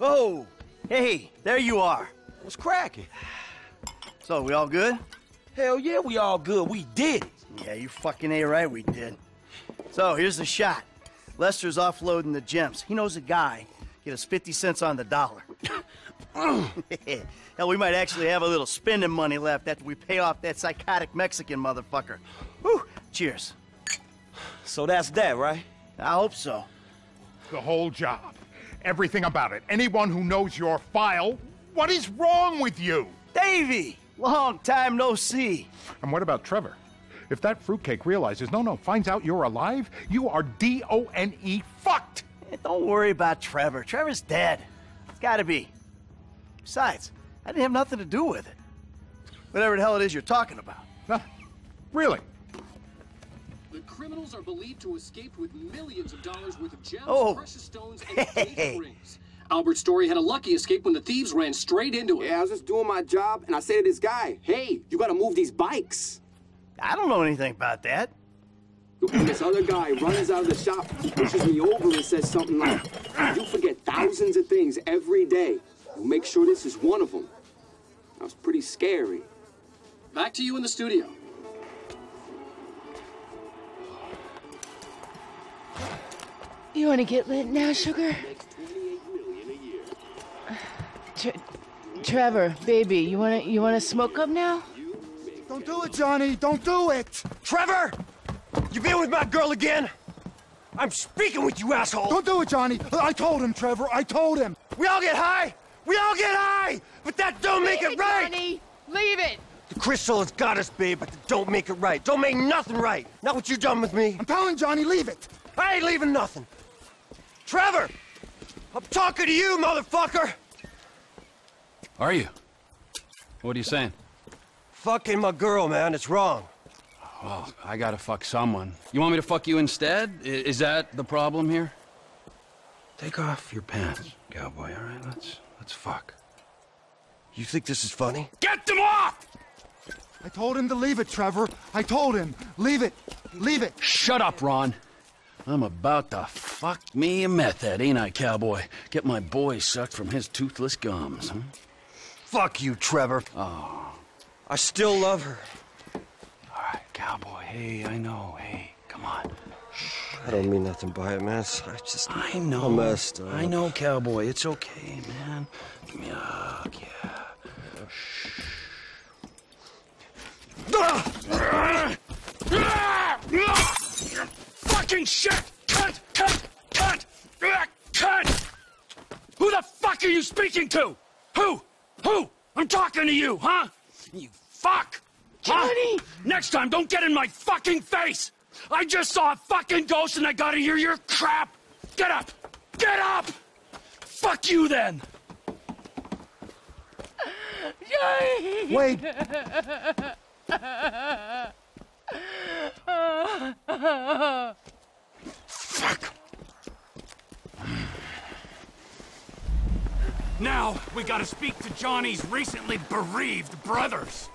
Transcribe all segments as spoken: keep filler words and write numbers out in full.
Oh, hey, there you are. What's cracking? So, we all good? Hell yeah, we all good. We did it. Yeah, you fucking A right, we did. So, here's the shot. Lester's offloading the gems. He knows a guy. Get us fifty cents on the dollar. Hell, we might actually have a little spending money left after we pay off that psychotic Mexican motherfucker. Whew, cheers. So that's that, right? I hope so. The whole job. Everything about it. Anyone who knows your file, what is wrong with you? Davey! Long time no see. And what about Trevor? If that fruitcake realizes, no, no, finds out you're alive, you are D O N E fucked! Hey, don't worry about Trevor. Trevor's dead. It's gotta be. Besides, I didn't have nothing to do with it. Whatever the hell it is you're talking about. Huh? Really? The criminals are believed to escape with millions of dollars worth of gems, oh. precious stones, and engagement rings. Albert Story had a lucky escape when the thieves ran straight into him. Yeah, I was just doing my job, and I say to this guy, hey, you gotta move these bikes. I don't know anything about that. And this other guy runs out of the shop, pushes me over and says something like, you forget thousands of things every day. We'll make sure this is one of them. That was pretty scary. Back to you in the studio. You want to get lit now, sugar? Tre Trevor, baby, you want to you want to smoke up now? Don't do it, Johnny. Don't do it. Trevor! You been with my girl again? I'm speaking with you, asshole! Don't do it, Johnny. I told him, Trevor. I told him. We all get high! We all get high! But that don't make Leave it right! Johnny. Leave it! The crystal has got us, babe, but that don't make it right. Don't make nothing right. Not what you done with me. I'm telling Johnny, leave it. I ain't leaving nothing. Trevor! I'm talking to you, motherfucker! Are you? What are you saying? Fucking my girl, man. It's wrong. Well, I gotta fuck someone. You want me to fuck you instead? I is that the problem here? Take off your pants, cowboy, all right? Let's, let's fuck. You think this is funny? Get them off! I told him to leave it, Trevor. I told him. Leave it. Leave it. Shut up, Ron. I'm about to fuck me a meth head, ain't I, cowboy? Get my boy sucked from his toothless gums, huh? Fuck you, Trevor. Oh. I still love her. All right, cowboy. Hey, I know. Hey, come on. I don't mean nothing by it, man. I just... I know. I'm messed up. I know, cowboy. It's okay, man. Give me a hug, yeah. Shh. Fucking shit! Cut! Cut! Cut! Cut! Who the fuck are you speaking to? Who? Who? I'm talking to you, huh? You fuck! Johnny! Huh? Next time, don't get in my fucking face! I just saw a fucking ghost and I gotta hear your crap! Get up! Get up! Fuck you then! Johnny! Wait. Fuck! Now, we gotta speak to Johnny's recently bereaved brothers.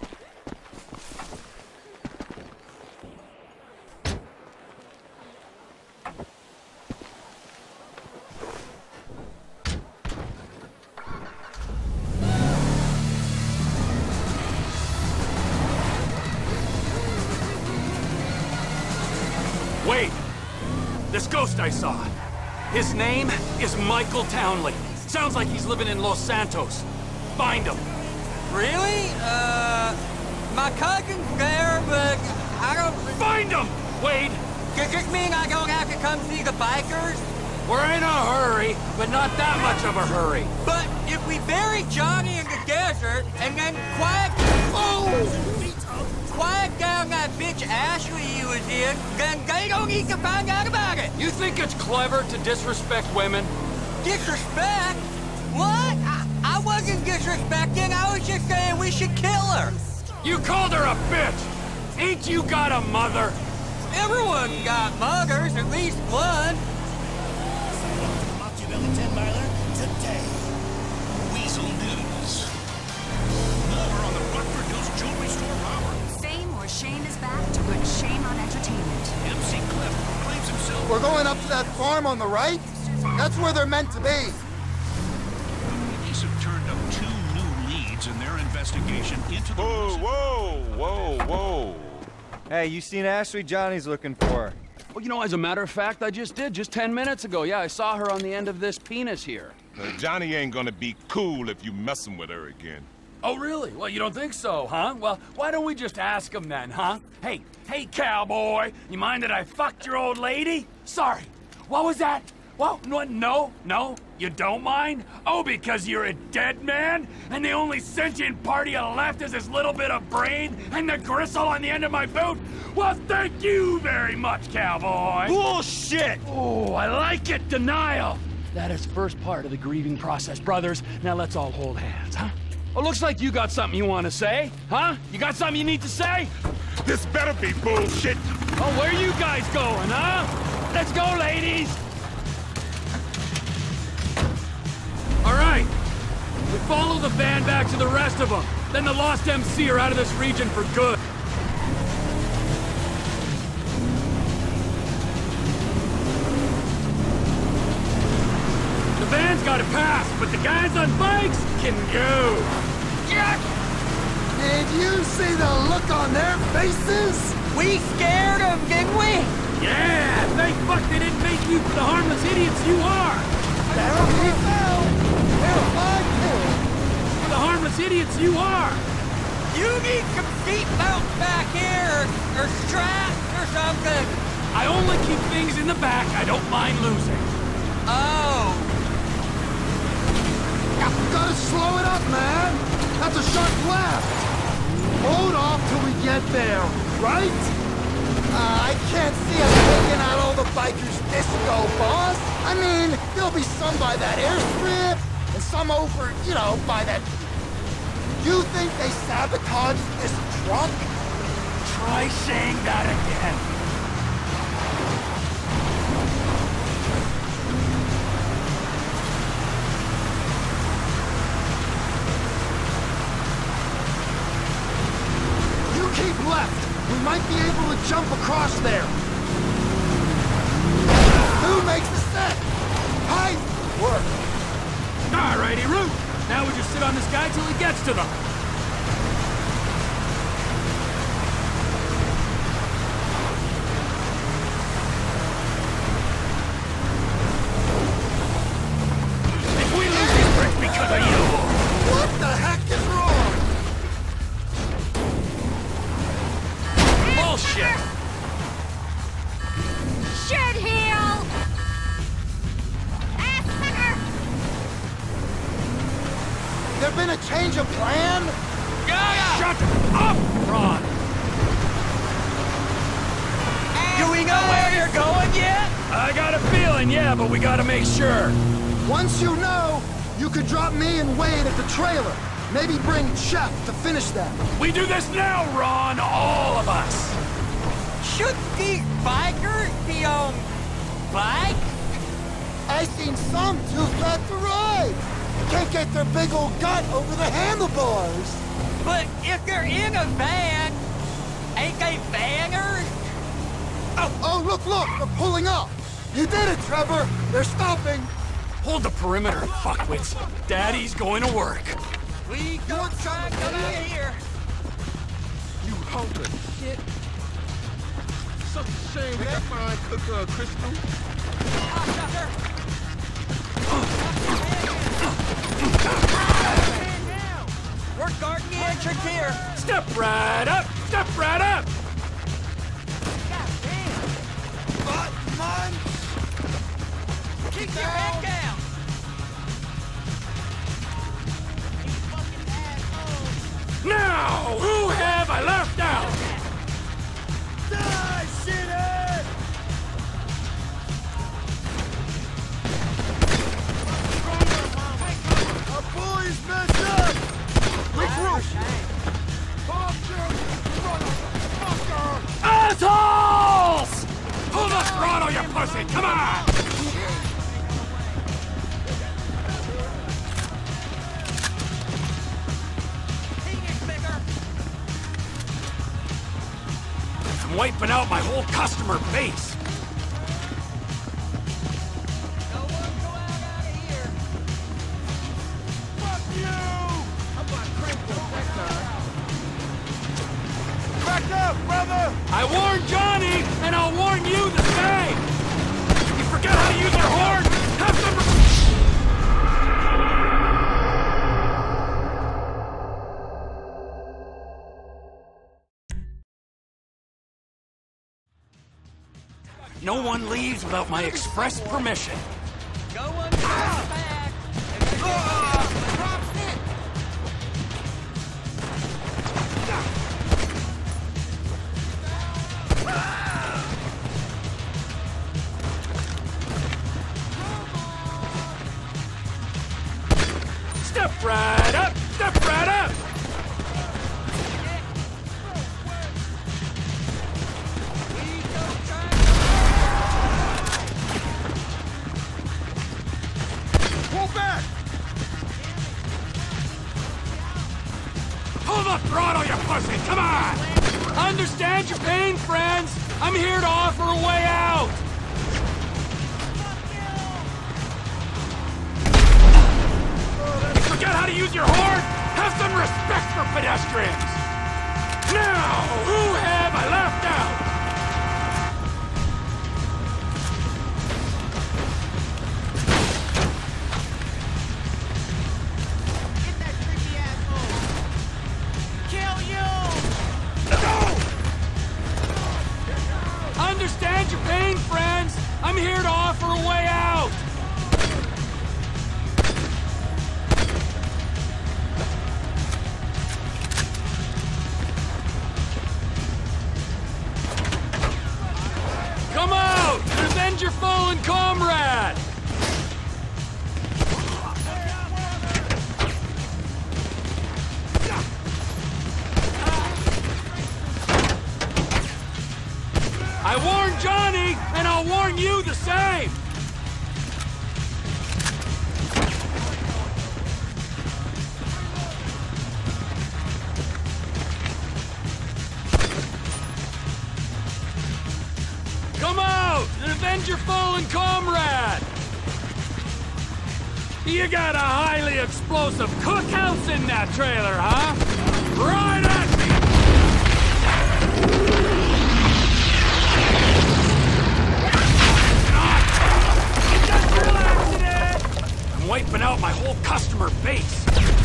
Wait! This ghost I saw. His name is Michael Townley. Sounds like he's living in Los Santos. Find him. Really? Uh, my cousin's there, but I don't... Find him, Wade! Does this mean I don't have to come see the bikers? We're in a hurry, but not that much of a hurry. But if we bury Johnny in the desert and then quiet... Oh! Quiet down that bitch Ashley he was in, then they don't need to find out about it. You think it's clever to disrespect women? Disrespect? What? I, I wasn't disrespecting. I was just saying we should kill her. You called her a bitch. Ain't you got a mother? Everyone got mothers, at least one. Machiavelli ten miler today. Weasel News. More on the Rutherford Hills Jewelry Store robbery. Fame or shame is back to put shame on entertainment. M C Cliff claims himself. We're going up to that farm on the right? That's where they're meant to be. investigation into the... Whoa, whoa, whoa, whoa. Hey, you seen Ashley? Johnny's looking for her. Well, you know, as a matter of fact, I just did, just ten minutes ago. Yeah, I saw her on the end of this penis here. Uh, Johnny ain't gonna be cool if you messing with her again. Oh, really? Well, you don't think so, huh? Well, why don't we just ask him then, huh? Hey, hey, cowboy, you mind that I fucked your old lady? Sorry, what was that? Well, no, no, no, you don't mind? Oh, because you're a dead man? And the only sentient part you left is this little bit of brain and the gristle on the end of my boot? Well, thank you very much, cowboy. Bullshit! Oh, I like it, denial. That is first part of the grieving process, brothers. Now let's all hold hands, huh? Oh, looks like you got something you want to say, huh? You got something you need to say? This better be bullshit. Oh, where you guys going, huh? Let's go, ladies. All right, we follow the van back to the rest of them. Then the lost M C are out of this region for good. The van's got to pass, but the guys on bikes can go. Jack! Did you see the look on their faces? We scared them, didn't we? Yeah, thank fuck they didn't make you for the harmless idiots you are. There he fell. Terrified kid. For the harmless idiots you are. You need some seatbelts back here, or, or straps or something. I only keep things in the back I don't mind losing. Oh. You gotta slow it up, man. That's a sharp left. Hold off till we get there, right? Uh, I can't see us taking out all the bikers' disco, boss. I mean, there'll be some by that airstrip, and some over, you know, by that... You think they sabotaged this truck? Try saying that again. Keep left. We might be able to jump across there. Who makes the set? Hi. Work. Alrighty, Root. Now we just sit on this guy till he gets to them. If we lose this brick because of you. What the heck is wrong? Bullshit! Shit heel! There been a change of plan? Yeah! Shut up, Ron! Do we know where you're going yet? I got a feeling, yeah, but we gotta make sure. Once you know, you could drop me and Wade at the trailer. Maybe bring Chef to finish that. We do this now, Ron, all of us. Should these bikers be on bikes? I seen some too fat to ride. Can't get their big old gut over the handlebars. But if they're in a van, ain't they vanners? Oh, oh, look, look, they're pulling up. You did it, Trevor. They're stopping. Hold the perimeter, fuckwits. Daddy's going to work. We don't try to come out of here. You hunk of shit. Such a shame we got fine cook uh, Crystal. We're guarding the entrance here. Step right up! Step right up! But, man. Keep your head down. Now, who have I left out? Die, shithead! Our boys messed up! Regroup! Assholes! Pull the throttle, you pussy! Come on! I'm wiping out my whole customer base. No one go out, out of here. Fuck you! How about crank the up, brother! I warned Johnny, and I'll warn you the same! You forget how to use your horn? Have some... No one leaves without my express permission. No one comes back. Step right up! Step right up! Pull back! Pull the throttle, you pussy! Come on! Understand your pain, friends! I'm here to offer a way out! You forget how to use your horn? Have some respect for pedestrians! Now, who have I left out? Understand your pain, friends! I'm here to offer a way out! Come out! Revenge your fallen comrade! I warned Johnny, and I'll warn you the same! Come out and avenge your fallen comrade! You got a highly explosive cookhouse in that trailer, huh? Right at me! I'm wiping out my whole customer base.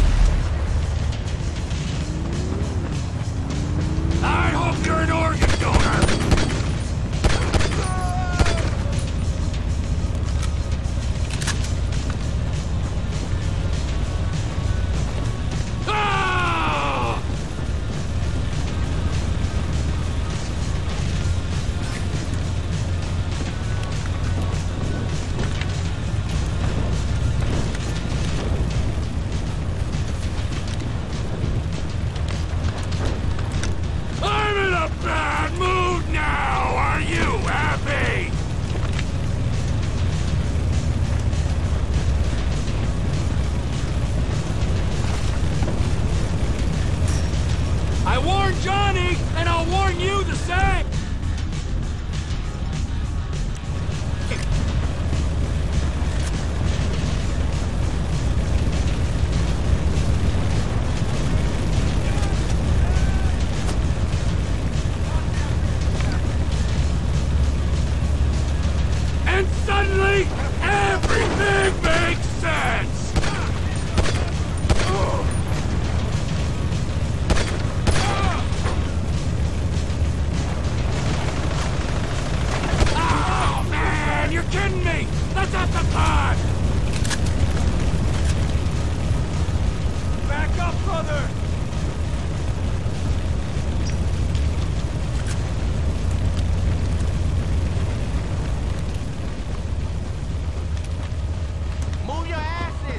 I hope you're an organ donor. Ah! I'm in a bad mood now! Are you happy? I warned Johnny, and I'll warn you the same! And suddenly, everything makes sense! Oh, man, you're kidding me! That's not the time! Back up, brother! Move your asses!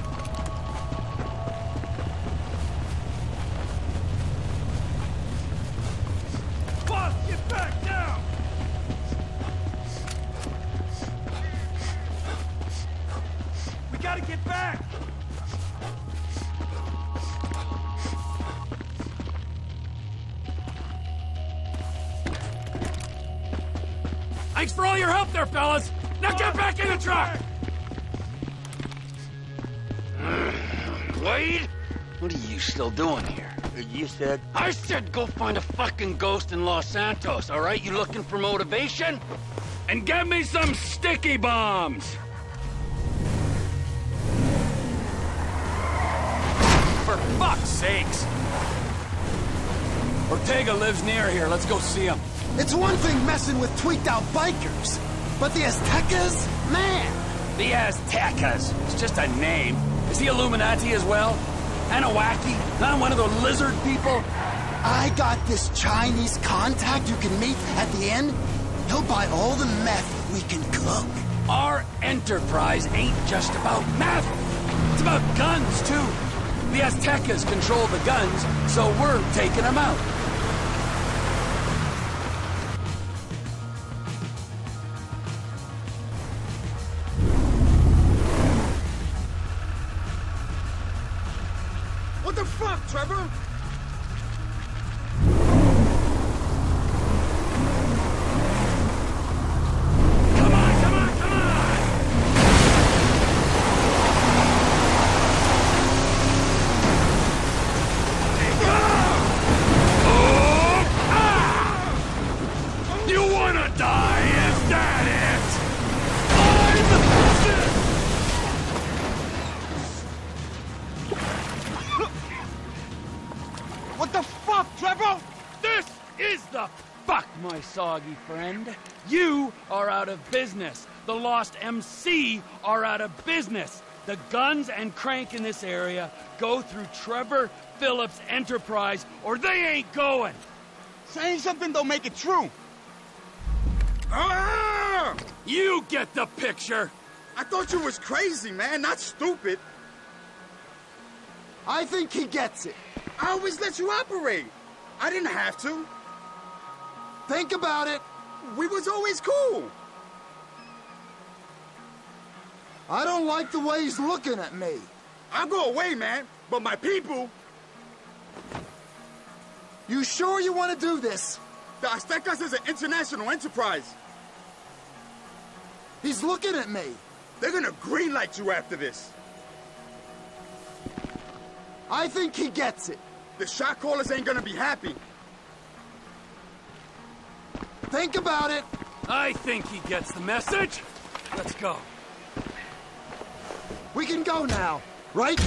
Boss, get back down! We gotta get back! Thanks for all your help there, fellas! Now get back in the truck! Wade? What are you still doing here? You said? I said go find a fucking ghost in Los Santos, all right? You looking for motivation? And get me some sticky bombs! For fuck's sakes! Ortega lives near here. Let's go see him. It's one thing messing with tweaked-out bikers, but the Aztecas? Man! The Aztecas. It's just a name. Is he Illuminati as well? Anahuac? Not one of those lizard people? I got this Chinese contact you can meet at the end. He'll buy all the meth we can cook. Our enterprise ain't just about meth. It's about guns, too. The Aztecas control the guns, so we're taking them out. What the fuck, Trevor? What the fuck, Trevor? This is the fuck, my soggy friend. You are out of business. The Lost M C are out of business. The guns and crank in this area go through Trevor Phillips' enterprise, or they ain't going. Saying something don't make it true. Ah! You get the picture. I thought you was crazy, man, not stupid. I think he gets it. I always let you operate. I didn't have to. Think about it. We was always cool. I don't like the way he's looking at me. I'll go away, man, but my people... You sure you want to do this? The Aztecas is an international enterprise. He's looking at me. They're gonna greenlight you after this. I think he gets it. The shot callers ain't gonna be happy. Think about it. I think he gets the message. Let's go. We can go now, right?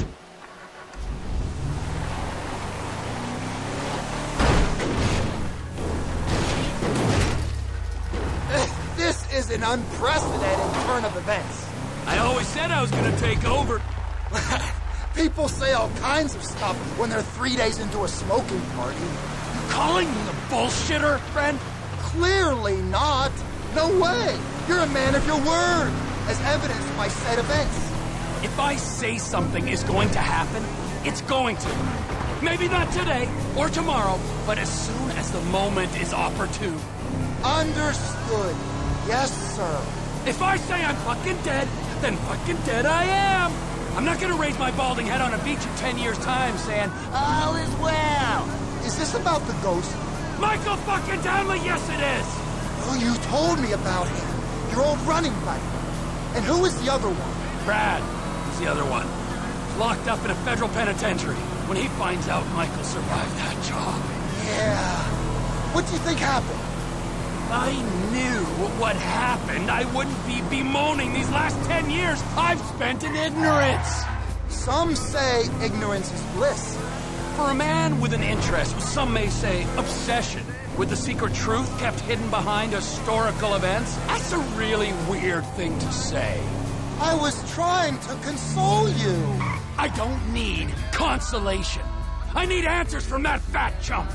This is an unprecedented turn of events. I always said I was gonna take over. People say all kinds of stuff when they're three days into a smoking party. You calling me a bullshitter, friend? Clearly not. No way. You're a man of your word, as evidenced by said events. If I say something is going to happen, it's going to. Maybe not today or tomorrow, but as soon as the moment is opportune. Understood. Yes, sir. If I say I'm fucking dead, then fucking dead I am. I'm not gonna raise my balding head on a beach in ten years' time saying, all is well. Is this about the ghost? Michael fucking Townley, yes it is. Oh, you told me about him. Your old running buddy. And who is the other one? Brad. Who's the other one? He's locked up in a federal penitentiary. When he finds out Michael survived that job. Yeah. What do you think happened? I knew what happened. I wouldn't be bemoaning these last ten years I've spent in ignorance. Some say ignorance is bliss. For a man with an interest, some may say obsession, with the secret truth kept hidden behind historical events, that's a really weird thing to say. I was trying to console you. I don't need consolation. I need answers from that fat chump.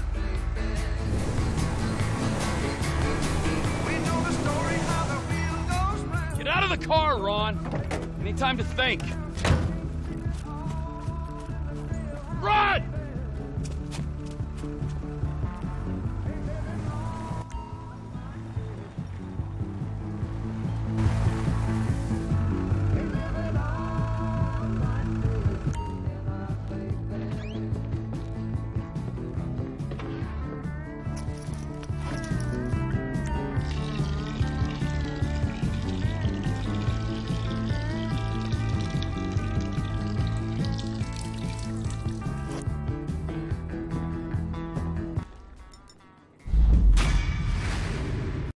Get out of the car, Ron. Any time to think. Run!